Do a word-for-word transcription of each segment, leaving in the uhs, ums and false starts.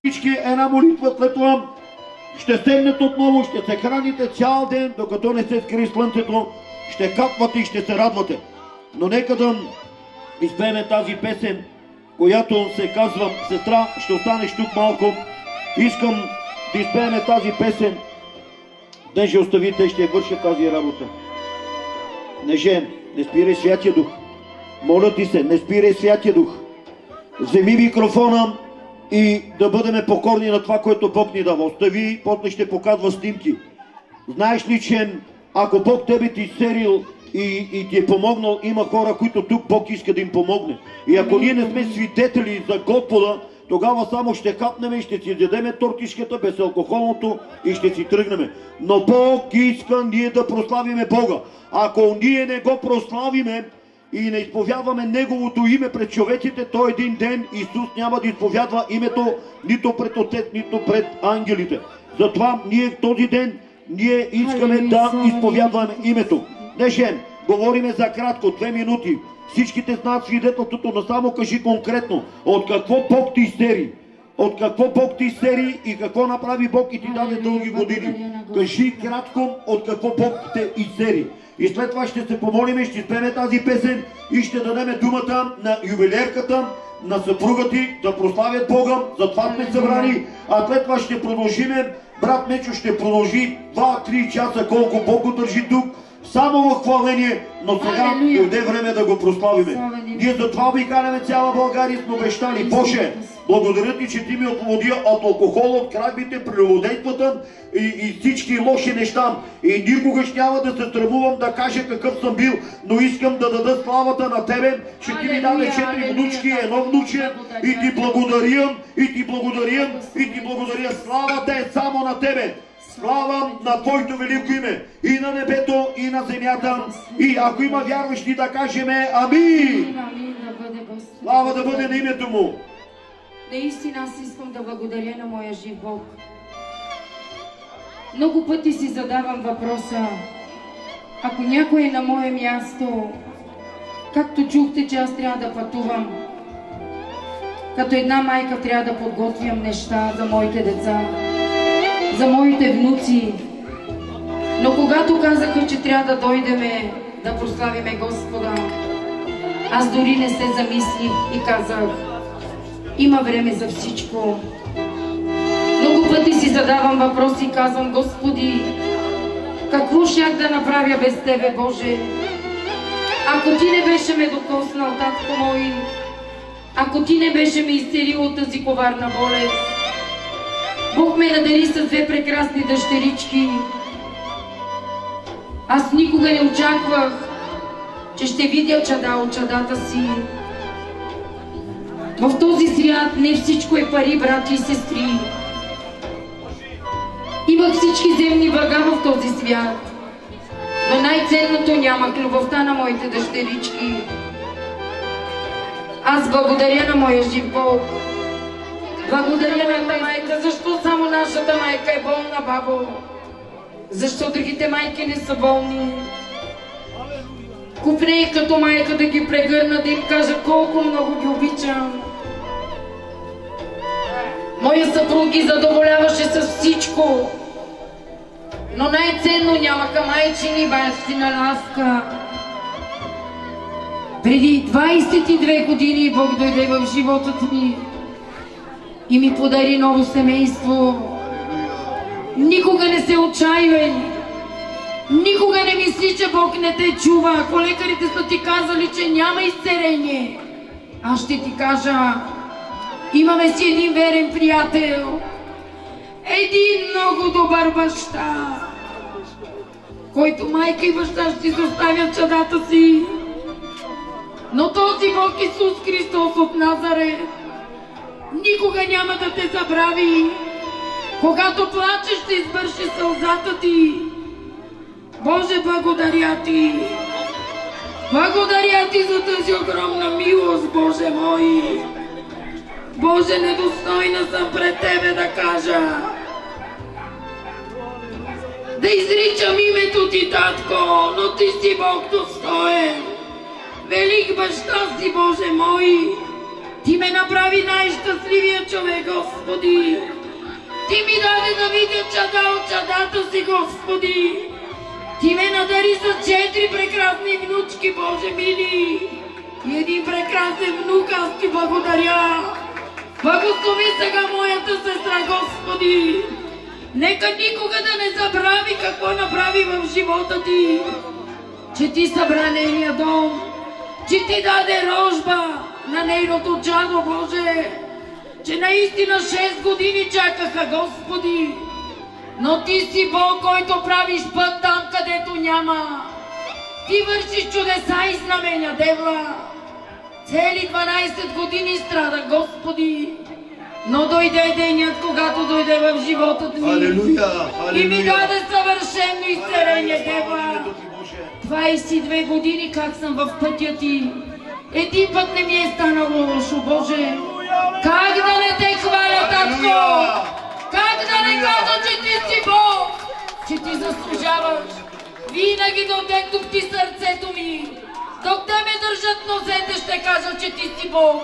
всички една молитва, след това ще седнете отново, ще се храните цял ден, докато не се скри слънцето, ще капвате и ще се радвате. Но нека да изпеем тази песен, която се казва "Сестра, ще останеш тук малко". Искам да изпеем тази песен. Даже оставите, ще върша тази работа. Неже, не спирай Святия Дух. Моля ти се, не спирай Святия Дух. Вземи микрофона и да бъдем покорни на това, което Бог ни дава. Остави, после ще показва снимки. Знаеш ли, че ако Бог тебе ти изцелил и, и ти е помогнал, има хора, които тук Бог иска да им помогне. И ако ние не сме свидетели за Господа, тогава само ще хапнем и ще си дадеме тортишката безалкохолното и ще си тръгнем. Но Бог иска ние да прославиме Бога. Ако ние не го прославиме и не изповядваме Неговото име пред човеците, то един ден Исус няма да изповядва името нито пред Отец, нито пред ангелите. Затова ние този ден ние искаме да изповядваме името. Днешен говориме за кратко, две минути. Всичките знаят свидетелството, но само кажи конкретно от какво Бог ти изцели. От какво Бог ти изцели и какво направи Бог и ти даде дълги години. Кажи кратко от какво Бог те изцели. И след това ще се помолим и ще спеме тази песен и ще дадем думата на юбилерката, на съпруга ти да прославят Бога. Затова сме събрани, а след това ще продължиме. Брат Мечо ще продължи два-три часа, колко Бог го държи тук. Само в хваление, но сега дойде време да го прославиме. Ние затова обикаляме цяла България, сме обещали. Боже, благодаря ти, че ти ми освободи от алкохола, от крадбите, прелюбодействата и, и всички лоши неща. И никога ще няма да се срамувам да кажа какъв съм бил, но искам да дада славата на тебе, че ти ми даде четири внучки, едно внуче и ти благодаря, и ти благодаря, и ти благодаря. Славата е само на тебе. Слава на Твоето велико име и на небето, и на земята. И ако има вярващи, да кажем амин. Слава да бъде на името му. Наистина аз искам да благодаря на моя жив Бог. Много пъти си задавам въпроса, ако някой е на мое място, както чухте, че аз трябва да пътувам, като една майка трябва да подготвям неща за моите деца, за моите внуци. Но когато казаха, че трябва да дойдеме да прославиме Господа, аз дори не се замислих и казах, има време за всичко. Много пъти си задавам въпроси и казвам, Господи, какво щях да направя без Тебе, Боже? Ако Ти не беше ме докоснал, татко мой, ако Ти не беше ме изцелил от тази коварна болест, Бог ме надари с две прекрасни дъщерички. Аз никога не очаквах, че ще видя чада от чадата си. В този свят не всичко е пари, брати и сестри. Имах всички земни блага в този свят, но най-ценното нямах любовта на моите дъщерички. Аз благодаря на моя жив Бог. Благодаря на майка. Защо само нашата майка е болна, бабо? Защо другите майки не са болни? Купне като майка да ги прегърна, да им кажа колко много ги обичам. Моя съпруг ги задоволяваше с всичко, но най-ценно нямаха майчини бащина ласка. Преди двайсет и две години Бог дойде в живота ми и ми подари ново семейство. Никога не се отчаивай. Никога не мисли, че Бог не те чува. Ако лекарите са ти казали, че няма изцеление, аз ще ти кажа, имаме си един верен приятел, един много добър баща, който майка и баща ще изоставят чадата си. Но този Бог Исус Христос от Назарет никога няма да те забрави. Когато плачеш, ще избърши сълзата ти. Боже, благодаря ти. Благодаря ти за тази огромна милост, Боже мой. Боже, недостойна съм пред Тебе да кажа, да изричам името Ти, Татко, но Ти си Бог достоен. Велик баща си, Боже мой. Ти ме направи най-щастливия човек, Господи. Ти ми даде да видя чада от чадата си, Господи. Ти ме надари с четири прекрасни внучки, Боже мили. И един прекрасен внук, аз ти благодаря. Благослови сега моята сестра, Господи. Нека никога да не забрави какво направи в живота ти. Че ти събра нейния дом, че ти даде рожба на нейното чадо, Боже. Че наистина шест години чакаха, Господи. Но ти си Бог, който правиш път там, където няма. Ти вършиш чудеса и знамения, Девла. Цели дванайсет години страда, Господи. Но дойде денят, когато дойде в живота ми. Алелуя, алелуя. И ми даде съвършено изцеление, Девла. двайсет и две години как съм в пътя ти. Един път не ми е станало лошо, Боже. Как да не те хваля, татко? Как да не кажа, че ти си Бог? Че ти заслужаваш. Винаги дотекох ти сърцето ми. Докъде ме държат нозете, ще кажа, че ти си Бог.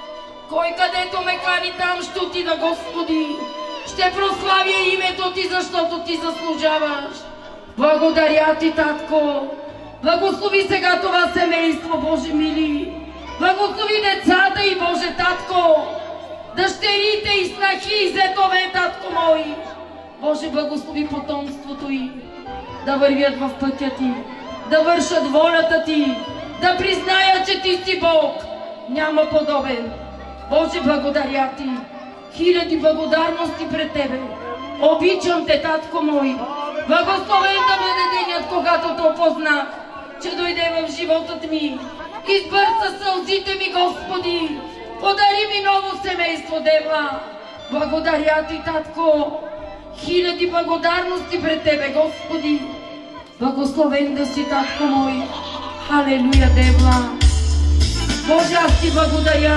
Кой където ме кани, там ще отида, Господи. Ще прославя името ти, защото ти заслужаваш. Благодаря ти, татко. Благослови сега това семейство, Боже мили. Благослови децата и, Боже татко. Дъщерите и снахи и зетове, татко мой. Боже, благослови потомството й. Да вървят в пътя ти. Да вършат волята ти. Да признаят, че ти си Бог. Няма подобен. Боже, благодаря ти. Хиляди благодарности пред тебе. Обичам те, татко мой. Благословен да бъде денят, когато те опознах, че дойде в животът ми. Избърса сълзите ми, Господи. Подари ми ново семейство, Девла. Благодаря ти, татко. Хиляди благодарности пред тебе, Господи. Благословен да си, татко мой. Алелуя, Девла. Боже, аз ти благодаря.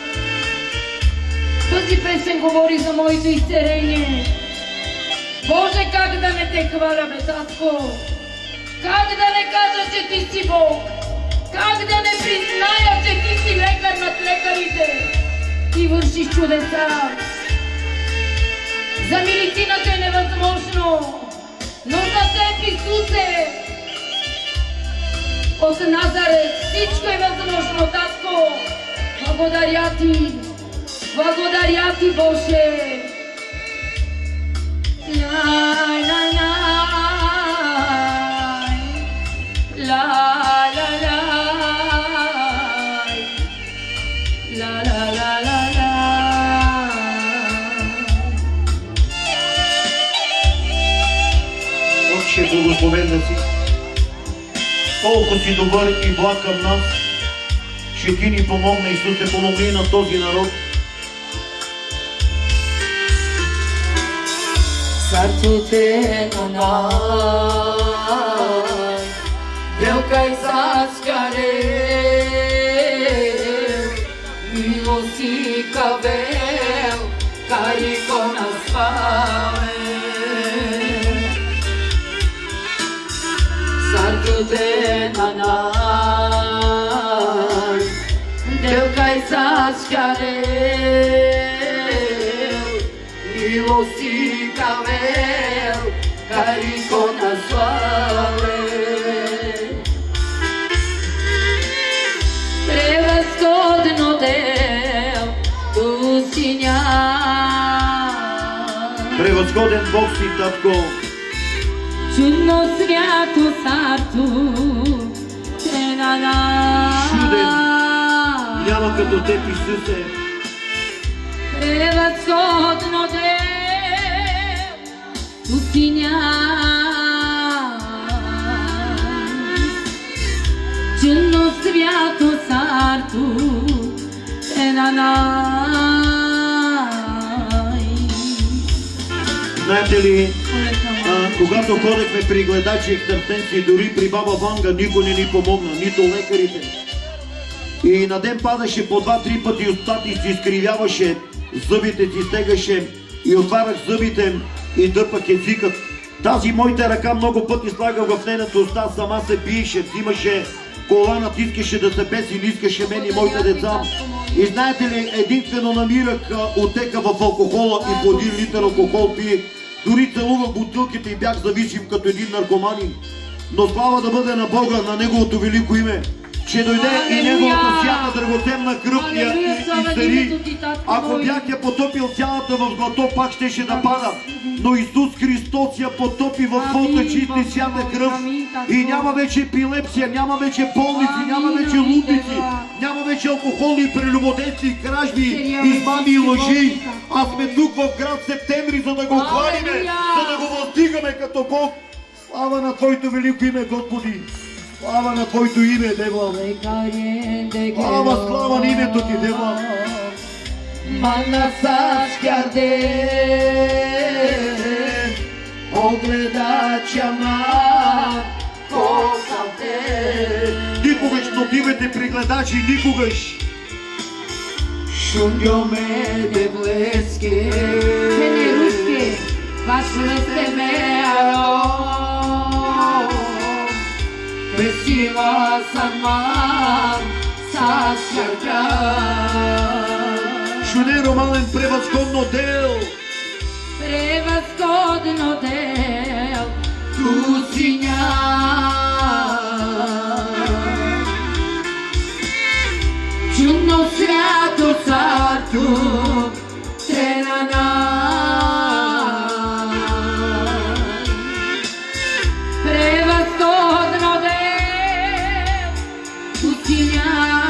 Тази песен говори за моето изцеление. Боже, как да не те хваля, бе, татко? Как да не кажа, че ти си Бог? Как да не призная, че ти си лекар над лекарите? Ти вършиш чудеса. За медицината е невъзможно, но за теб, Исусе, от Назарет, всичко е възможно, татко. Благодаря ти. Благодаря ти, Боже. Лай, лай, лай, лай, лай, лай, лай, лай, лай, лай. Отче, благословен да си. Колко си добър и благ към нас, че ти ни помогна, Исусе, помогни на този народ. Сърците на най, белка и саскаре, милоси кавел, карико на славе. Сърците на най, белка и саскаре, милоси кавел, карико на славе. Превъзходно дел ту си ням. Превъзходен Бог си, татко. Чудно свято царство, те на нас. Чуден, няма като теб, Исусе. Превъзходно дел ту си ням. Чудно свято царство, те на нас. Знаете ли, а, когато ходехме при гледачи екстърсенци, дори при баба Ванга, никой не ни помогна, нито лекарите. И на ден падаше по два-три пъти устата и си изкривяваше, зъбите си стегаше и отварях зъбите и дърпах езикът. Тази моята ръка много пъти слага в нейната уста, сама се биеше, взимаше коланът искаше да се беси, не искаше мен и моите деца. И знаете ли, единствено намирах отека в алкохола и по един литър алкохол пиех. Дори целувах бутилките и бях зависим като един наркоманин. Но слава да бъде на Бога, на Неговото велико име, че дойде и Неговата свята драгоценна кръв и изцели. Ако бях я потопил цялата в злато, пак щеше да пада. Но Исус Христос я потопи в своята чиста и свята кръв. И няма вече епилепсия, няма вече болници, няма вече лудници, няма вече алкохолни прелюбодейци, кражби, измами и лъжи. А сме тук в град Септември, за да го хвалиме, за да го въздигаме като Бог. Слава на Твоето велико име, Господи! Слава на Твоето име, Дева! Слава, слава на името Ти, Дева! Мана сашкарде, огледа чама, кокалте. Никогаш не отивайте при гледачи, никогаш! Шунгьоме де блески, те не руски, вашлете ме ало. Бесива саман, сашкарда. Шуне Ромален, превъзходно дел! Превъзходно дел, Кусиня. Чудно свято царство, Тренана. Превъзходно дел, Кусиня.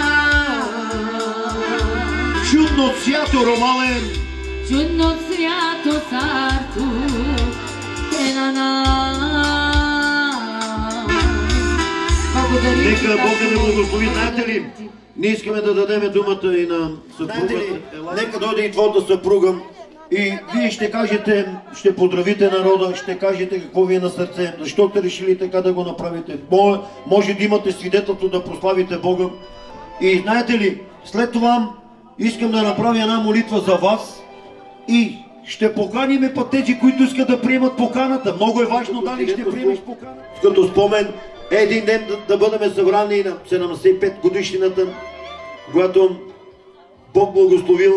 Чудно свято, Ромален! Чудно свято царство, Тренана. Нека Бог да ме благослови. Знаете ли, не искаме да дадем думата и на съпругата. Нека дойде и твоята съпруга и вие ще кажете, ще поздравите народа, ще кажете какво ви е на сърце, защо сте решили така да го направите. Може да имате свидетелство да прославите Бога. И знаете ли, след това искам да направя една молитва за вас и ще поканим път тези, които искат да приемат поканата. Много е важно дали ще приемеш поканата. Като спомен, един ден да, да бъдем събрани на седемдесет и пет годишнината, когато Бог благословил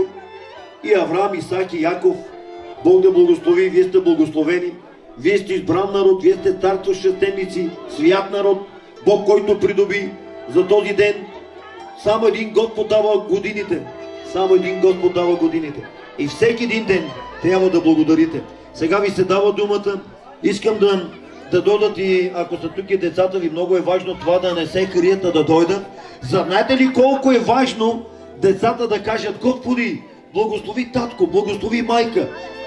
и Авраам, Исак и Яков. Бог да благослови, вие сте благословени. Вие сте избран народ, вие сте царство свещеници, свят народ. Бог, който придоби за този ден. Само един Господ дава годините. Само един Господ дава годините. И всеки един ден трябва да благодарите. Сега ви се дава думата. Искам да, да дойдат и, ако са тук и децата ви, много е важно това да не се крият, а да дойдат. Знаете ли колко е важно децата да кажат: Господи, благослови татко, благослови майка.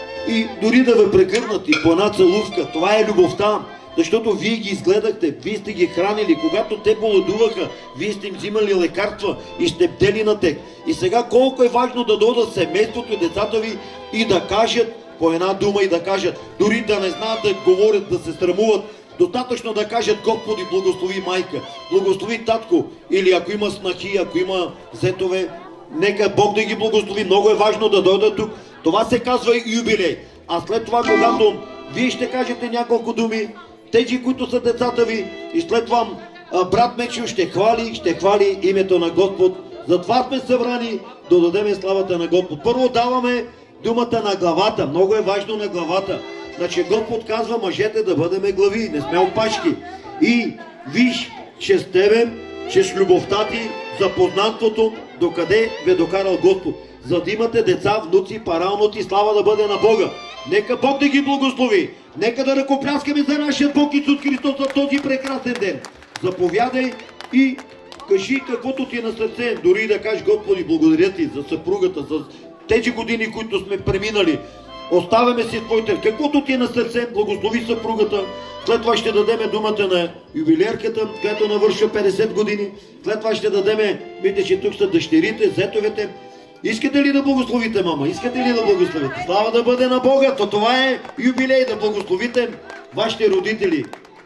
И дори да ви прегърнат и по една целувка. Това е любовта. Защото вие ги изгледахте, вие сте ги хранили. Когато те боледуваха, вие сте им взимали лекарства и сте бдели на тях. И сега колко е важно да дойдат семейството и децата ви и да кажат по една дума и да кажат, дори да не знаят да говорят, да се срамуват, достатъчно да кажат: Господи, благослови майка, благослови татко, или ако има снахи, ако има зетове, нека Бог да ги благослови. Много е важно да дойдат тук. Това се казва юбилей. А след това, когато вие ще кажете няколко думи, тези, които са децата ви, и след това брат Мечо ще хвали, ще хвали името на Господ. Затова сме събрани да дадем славата на Господ. Първо даваме думата на главата. Много е важно на главата. Значи Господ казва мъжете да бъдем глави, не сме опашки. И виж, че с тебе, че с любовта ти, за познанството, докъде ви е докарал Господ. За да имате деца, внуци, паралноти, слава да бъде на Бога. Нека Бог да ги благослови. Нека да ръкопляскаме за нашия Бог Исус Христос за този прекрасен ден. Заповядай и кажи каквото ти е на сърце. Дори да кажеш: Господи, благодаря ти за съпругата, за тези години, които сме преминали. Оставяме си твоите. Каквото ти е на сърце, благослови съпругата. След това ще дадем думата на юбилерката, която навършва петдесет години. След това ще дадем, видите, че тук са дъщерите, зетовете. Искате ли да благословите, мама? Искате ли да благословите? Слава да бъде на Бога! То това е юбилей, да благословите вашите родители.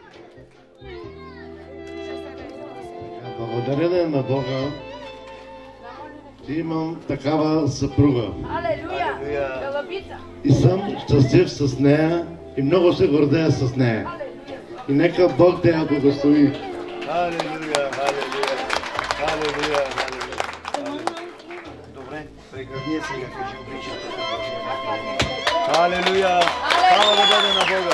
Благодарение на Бога, че имам такава съпруга. Алелуя! И съм щастлив с нея и много се гордея с нея. И нека Бог да я благослови. Алелуя! Алелуя! Халелуя, халелуя. Добре, прегърния сега, кажи обичате. Халелуя! Слава да бъде на Бога!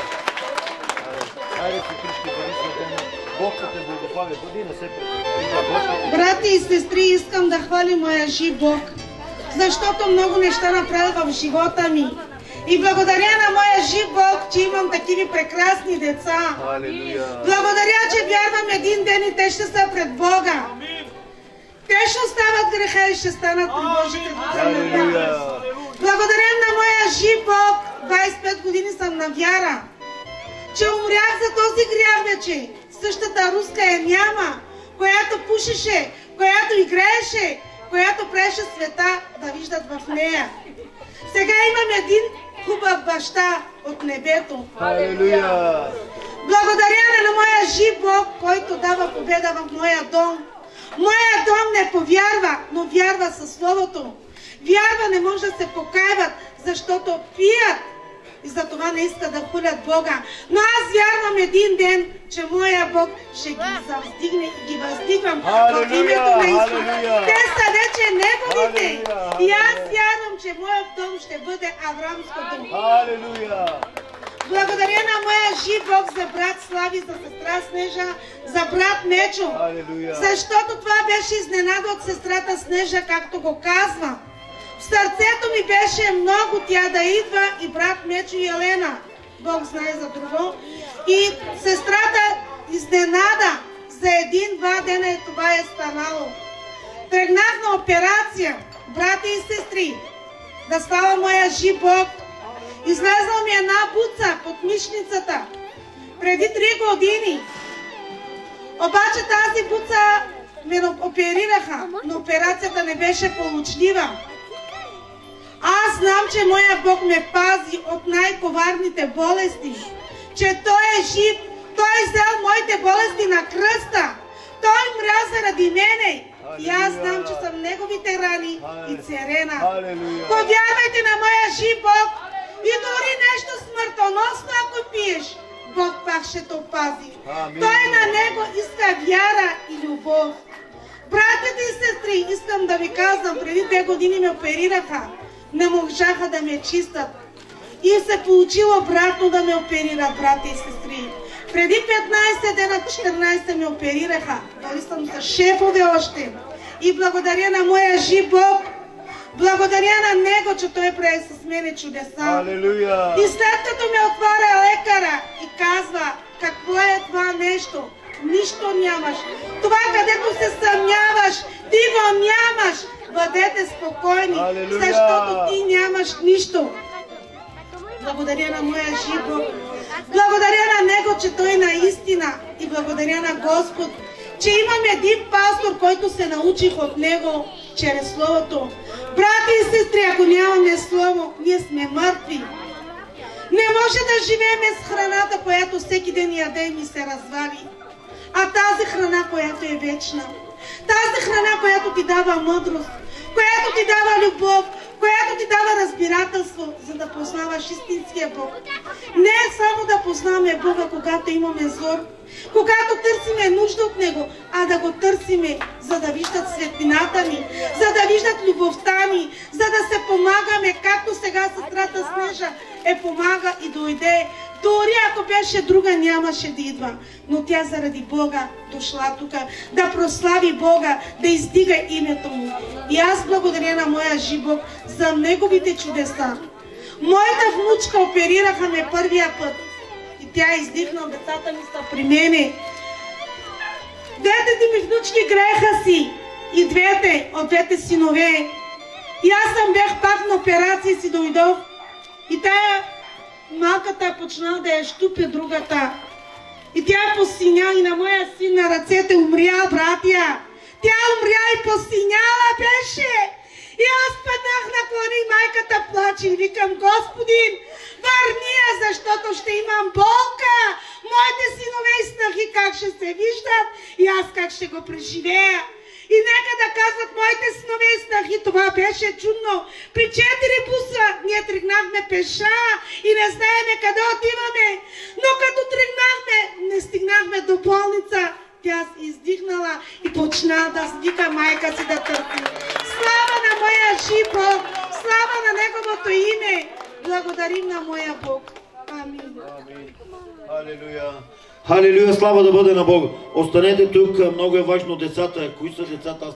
Хайде си кришки, да Бог те благослави. Бъди не се пред. Брати и сестри, искам да хваля моя жив Бог, защото много неща направи в живота ми. И благодаря на моя жив Бог, че имам такива прекрасни деца. Халелуя! Благодаря, че вярвам един ден и те ще са пред Бога. Те ще остават греха и ще станат при Божите деца. Благодаря на моя жив Бог, двайсет и пет години съм на вяра, че умрях за този грях вече. Същата руска я няма, която пушеше, която играеше, която правеше света да виждат в нея. Сега имам един хубав баща от небето. Халелуя! Благодаря на моя жив Бог, който дава победа в моя дом. Моя дом не повярва, но вярва със Словото. Вярва не може да се покайват, защото пият и затова не искат да хулят Бога. Но аз вярвам един ден, че моя Бог ще ги завздигне и ги въздигвам в името на Исус. Те са вече неговите. И аз вярвам, че моят дом ще бъде Аврамско дом. Халелуя! Благодаря на моя жив Бог за брат Слави, за сестра Снежа, за брат Нечо. Халелуя! Защото това беше изненада от сестрата Снежа, както го казва. В сърцето ми беше много тя да идва и брат Нечо и Елена. Бог знае за друго. И сестрата изненада за един-два дена и това е станало. Тръгнах на операция, брати и сестри, да става моя жив Бог. Излезла ми една буца под мишницата преди три години. Обаче тази буца ме оперираха, но операцията не беше получлива. Аз знам, че моя Бог ме пази от най-коварните болести, че Той е жив, Той е взел моите болести на кръста, Той мря заради мене. И аз знам, че съм Неговите рани и царена. Повярвайте на моя жив Бог и дори нещо смъртоносно, ако пиеш, Бог пак ще те опази. Той на Него иска вяра и любов. Братите и сестри, искам да ви казвам, преди две години ме оперираха. Не можаха да ме чистат. И се получило обратно да ме оперират, брати и сестри. Преди петнайсет дена, четиринайсет ме оперираха. Дали съм за шефове още. И благодаря на моя жив Бог, благодаря на Него, че Той прави с мене чудеса. Алелуя! И след като ме отваря лекара и казва, какво е това нещо? Нищо нямаш. Това, където се съмняваш, ти го нямаш. Бъдете спокойни, Алелуя! защото ти нямаш нищо. Благодаря на моя жив Бог. Благодаря на Него, че Той наистина, и благодаря на Господ, че имам един пастор, който се научих от Него чрез Словото. Брати и сестри, ако нямаме Слово, ние сме мъртви. Не може да живеем с храната, която всеки ден ядем и се развали. А тази храна, която е вечна, тази храна, която ти дава мъдрост, която ти дава любов, която ти дава разбирателство, за да познаваш истинския Бог. Не е само да познаваме Бога, когато имаме зор, когато търсиме нужда от Него, а да го търсиме, за да виждат светлината ни, за да виждат любовта ни, за да се помагаме, както сега сестрата Снежа е помага и дойде. Дори ако беше друга, нямаше да идва. Но тя заради Бога дошла тук да прослави Бога, да издига името Му. И аз благодаря на моя жив Бог за Неговите чудеса. Моята внучка оперираха ме първия път. И тя издихна, децата ми са при мене. Двете ми внучки греха си. И двете, от двете синове. И аз съм бях пак на операция и си дойдох. И тая малката почна да я щупи другата. И тя посиня и на моя син на ръцете умря, братя. Тя умря и посиняла беше. И аз паднах на колени и майката плаче и викам, Господин, върни я, защото ще имам болка. Моите синове и снахи как ще се виждат и аз как ще го преживея. И нека да казват моите синове и снахи, това беше чудно. При четири буса ние тръгнахме пеша и не знаеме къде отиваме. Но като тръгнахме, не стигнахме до болница. тя издихнала и почна да вика майка си да търпи. Слава на моя жив Бог! Слава на Неговото име! Благодарим на моя Бог. Амин. Халелуя. Халелуя, слава да бъде на Бога. Останете тук, много е важно децата. Кои са децата?